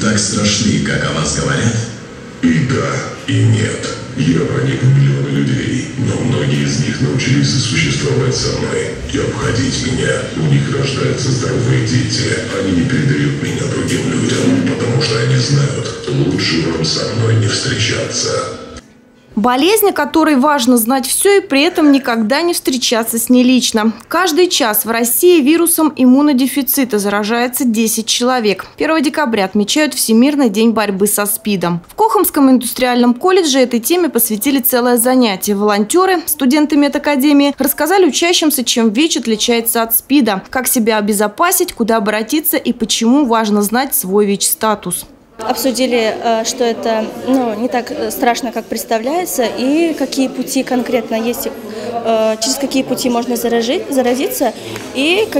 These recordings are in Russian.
так страшны, как о вас говорят? И да, и нет. Я проник в миллионы людей, но многие из них научились сосуществовать со мной и обходить меня. У них рождаются здоровые дети. Они не передают меня другим людям, потому что они знают, лучше вам со мной не встречаться. Болезнь, о которой важно знать все и при этом никогда не встречаться с ней лично. Каждый час в России вирусом иммунодефицита заражается 10 человек. 1 декабря отмечают Всемирный день борьбы со СПИДом. В Кохомском индустриальном колледже этой теме посвятили целое занятие. Волонтеры, студенты медакадемии, рассказали учащимся, чем ВИЧ отличается от СПИДа, как себя обезопасить, куда обратиться и почему важно знать свой ВИЧ-статус. Обсудили, что это не так страшно, как представляется, и какие пути конкретно есть, через какие пути можно заразиться, и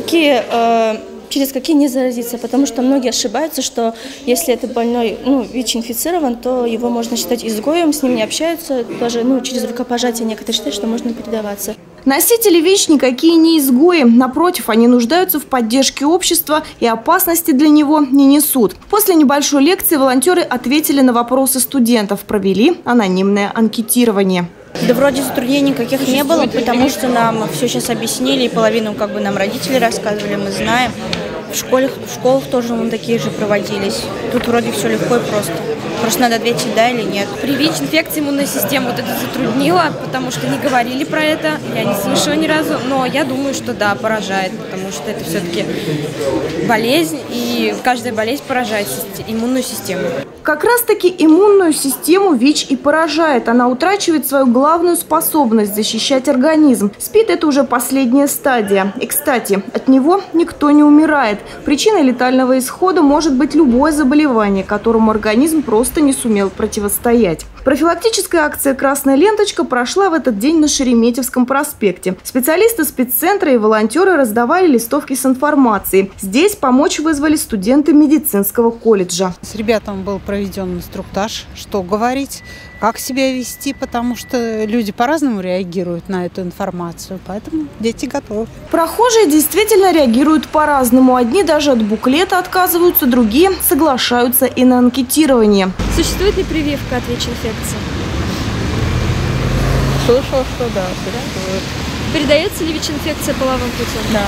через какие не заразиться. Потому что многие ошибаются, что если это больной ВИЧ-инфицирован, то его можно считать изгоем, с ним не общаются, даже через рукопожатие некоторые считают, что можно передаваться. Носители ВИЧ никакие не изгои. Напротив, они нуждаются в поддержке общества и опасности для него не несут. После небольшой лекции волонтеры ответили на вопросы студентов, провели анонимное анкетирование. Да вроде затруднений никаких не было, потому что нам все сейчас объяснили, и половину нам родители рассказывали, мы знаем. В школах тоже такие же проводились. Тут вроде все легко и просто. Просто надо ответить да или нет. При ВИЧ-инфекции иммунная система это затруднила, потому что не говорили про это, я не слышала ни разу. Но я думаю, что да, поражает, потому что это все-таки болезнь, и каждая болезнь поражает иммунную систему. Как раз-таки иммунную систему ВИЧ и поражает. Она утрачивает свою главную способность защищать организм. СПИД – это уже последняя стадия. И, кстати, от него никто не умирает. Причиной летального исхода может быть любое заболевание, которому организм просто не сумел противостоять. Профилактическая акция «Красная ленточка» прошла в этот день на Шереметьевском проспекте. Специалисты спеццентра и волонтеры раздавали листовки с информацией. Здесь помочь вызвали студенты медицинского колледжа. С ребятами был проведен инструктаж, что говорить, как себя вести, потому что люди по-разному реагируют на эту информацию, поэтому дети готовы. Прохожие действительно реагируют по-разному. Одни даже от буклета отказываются, другие соглашаются и на анкетирование. Существует ли прививка от ВИЧ-инфекции? Слышала, что да, существует. Передается ли ВИЧ-инфекция половым путем? Да.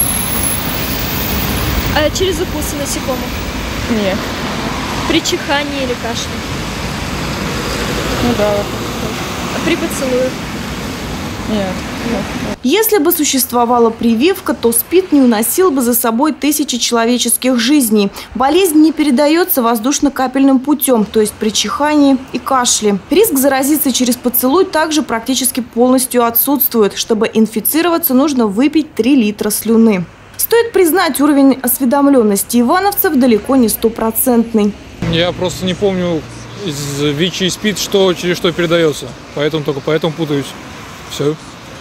А через укусы насекомых? Нет. При чихании или кашле? Ну да. А при поцелуе? Нет. Если бы существовала прививка, то СПИД не уносил бы за собой тысячи человеческих жизней. Болезнь не передается воздушно-капельным путем, то есть при чихании и кашле. Риск заразиться через поцелуй также практически полностью отсутствует. Чтобы инфицироваться, нужно выпить 3 литра слюны. Стоит признать, уровень осведомленности ивановцев далеко не стопроцентный. Я просто не помню из ВИЧ и СПИД, через что передается. Только поэтому путаюсь. Все.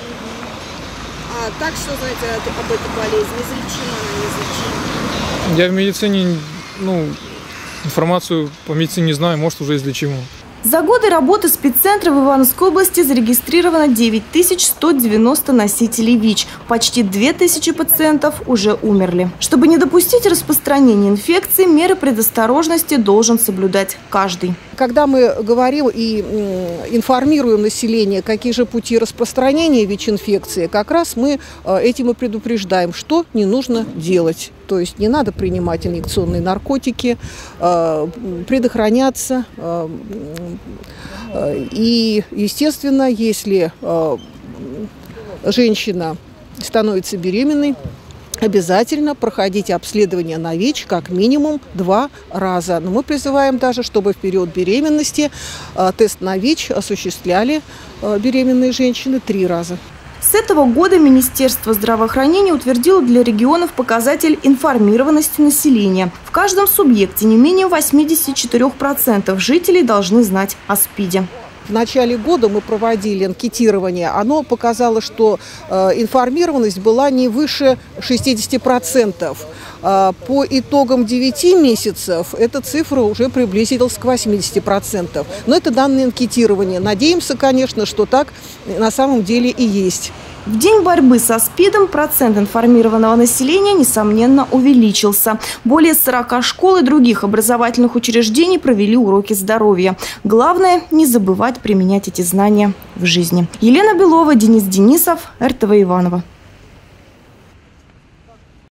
А так что знаете об этой болезни? Излечима она, неизлечима? Я в медицине, информацию по медицине не знаю, может уже излечима. За годы работы спеццентра в Ивановской области зарегистрировано 9190 носителей ВИЧ. Почти 2000 пациентов уже умерли. Чтобы не допустить распространения инфекции, меры предосторожности должен соблюдать каждый. Когда мы говорим и информируем население, какие же пути распространения ВИЧ-инфекции, как раз мы этим и предупреждаем, что не нужно делать. То есть не надо принимать инъекционные наркотики, предохраняться. И, естественно, если женщина становится беременной, обязательно проходить обследование на ВИЧ как минимум 2 раза. Но мы призываем даже, чтобы в период беременности тест на ВИЧ осуществляли беременные женщины 3 раза. С этого года Министерство здравоохранения утвердило для регионов показатель информированности населения. В каждом субъекте не менее 84% жителей должны знать о СПИДе. В начале года мы проводили анкетирование. Оно показало, что информированность была не выше 60%. По итогам 9 месяцев эта цифра уже приблизилась к 80%. Но это данные анкетирования. Надеемся, конечно, что так на самом деле и есть. В день борьбы со СПИДом процент информированного населения, несомненно, увеличился. Более 40 школ и других образовательных учреждений провели уроки здоровья. Главное – не забывать применять эти знания в жизни. Елена Белова, Денис Денисов, РТВ Иваново.